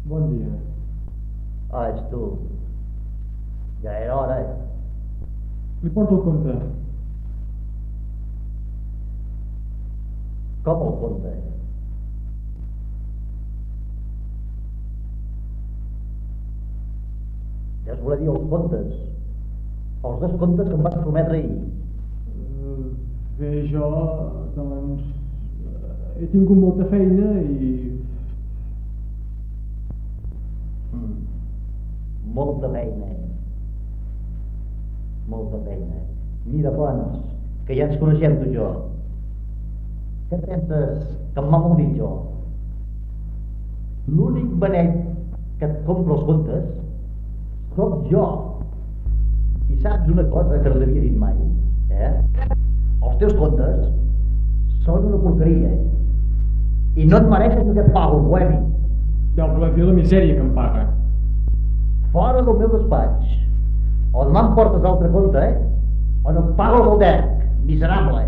Bon dia. Ah, ets tu. Ja era hora, eh? Li porto el compte. Com el compte? Ja es volia dir els comptes. Els descomptes que em vas prometre ahir. Bé, jo, doncs, he tingut molta feina i... Molta feina. Molta feina. Mira, Pons, que ja ens coneixem tu i jo. Què penses que em va molt dir jo? L'únic benet que et compra els comptes sóc jo. I saps una cosa que no t'havia dit mai? Els teus comptes són una porqueria. I no et mereixes que et pago, bohemi. Deu voler dir la misèria que em paga. Fora del meu despatx. O demà em portes altre compte, o no em pagues el dec, miserable.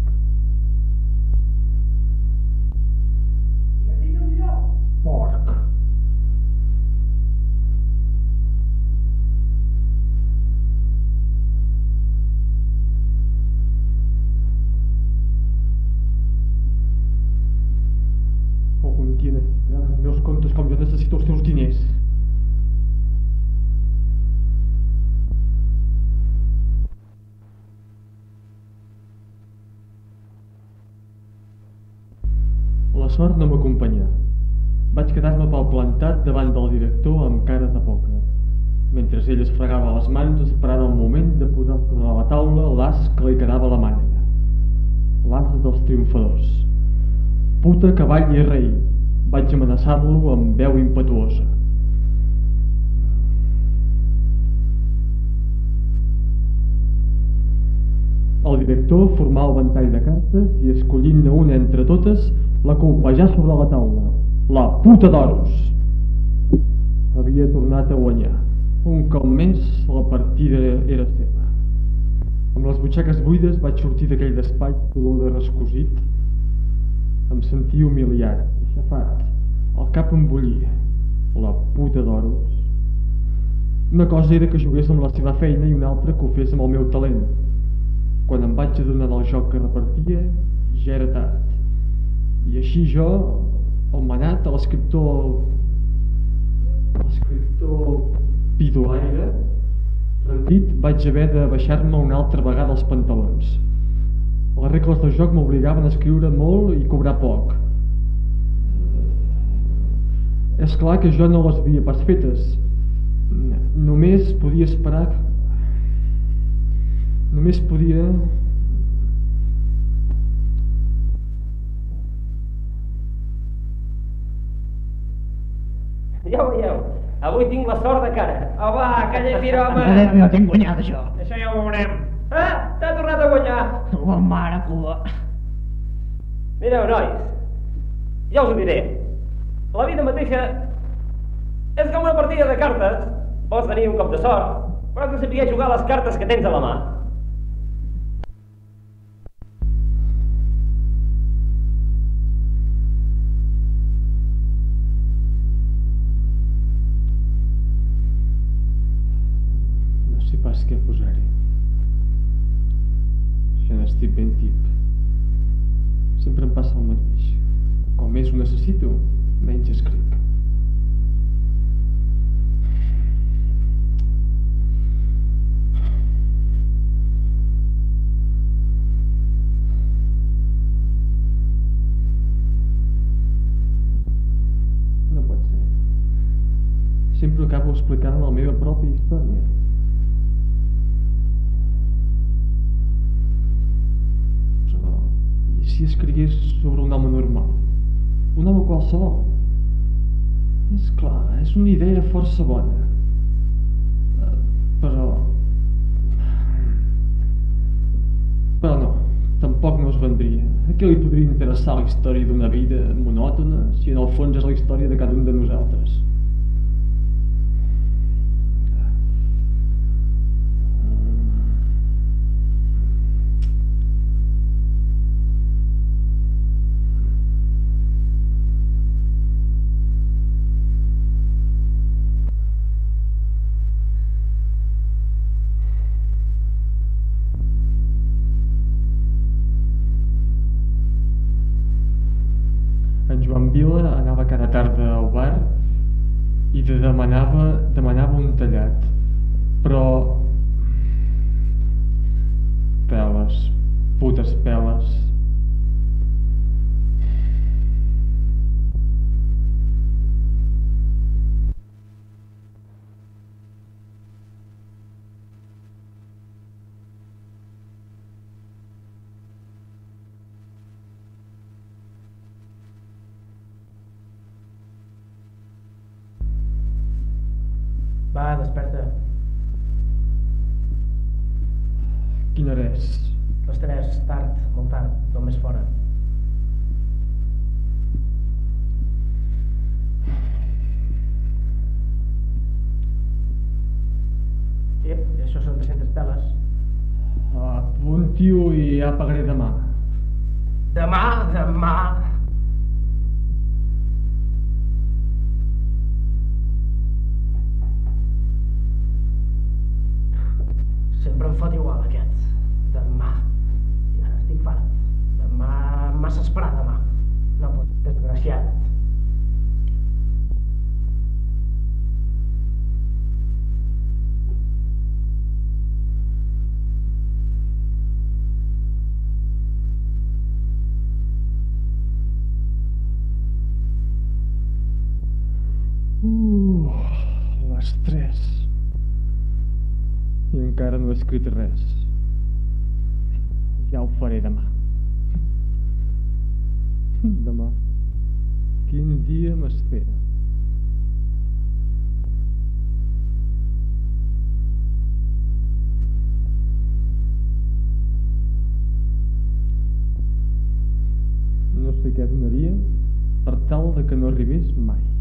Porc. Algun dia necessitaràs els meus comptes com jo necessito els teus diners. La sort no m'acompanyà. Vaig quedar-me palplantat davant del director amb cara de pòquer, mentre ell es fregava les mans esperant el moment de posar sobre la taula l'as que li quedava a la mànega. L'as dels triomfadors. Puta, cavall i rei, vaig amenaçar-lo amb veu impetuosa. El director formà el ventall de cartes i, escollint-ne una entre totes, la colpejà sobre la taula. La puta d'oros! Havia tornat a guanyar. Un cop més, la partida era seva. Amb les butxaques buides vaig sortir d'aquell despatx d'olor de rescosit. Em sentia humiliat, aixafat. El cap em bullia. La puta d'oros. Una cosa era que jugués amb la seva feina i una altra que ho fes amb el meu talent. Quan em vaig adonar del joc que repartia, ja era tard. I així jo, el manat, l'escriptor pidolaire, rendit, vaig haver de baixar-me una altra vegada els pantalons. Les regles del joc m'obligaven a escriure molt i cobrar poc. És clar que jo no les havia pas fetes. Només podia esperar... Només podia... Ja ho veieu, avui tinc la sort de cara. Au va, calla, fira, home. No tinc guanyat, això. Això ja ho veurem. Ah, t'ha tornat a guanyar. La mare cua. Mireu, nois, ja us ho diré. La vida mateixa és com una partida de cartes. Pots tenir un cop de sort, però has de saber jugar les cartes que tens a la mà. No sé pas què posar-hi. Ja n'estic ben tip. Sempre em passa el mateix. Com més ho necessito, menys escric. No pot ser. Sempre acabo explicant la meva pròpia història. Però, i si escrigués sobre un home normal? Un home qualsevol? És clar, és una idea força bona. Però no, tampoc no es vendria. A què li podria interessar la història d'una vida monòtona si en el fons és la història de cada un de nosaltres? Va, desperta. Quina hora és? Les 3, tard, molt tard, només fora. Ep, això són 300 peles. Apunti-ho i ja pagaré demà. Demà. Sempre em fot igual aquest. Demà. Ja n'estic fart. Demà m'has esperat demà. No pot, desgraciat. Les 3. I encara no he escrit res. Ja ho faré demà. Demà. Quin dia m'espera? No sé què donaria per tal de que no arribés mai.